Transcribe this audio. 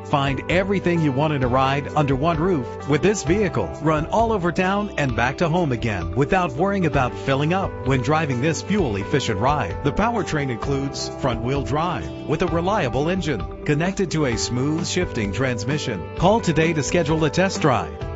Find everything you want in a ride under one roof with this vehicle. Run all over town and back to home again without worrying about filling up when driving this fuel-efficient ride. The powertrain includes front-wheel drive with a reliable engine connected to a smooth shifting transmission. Call today to schedule a test drive.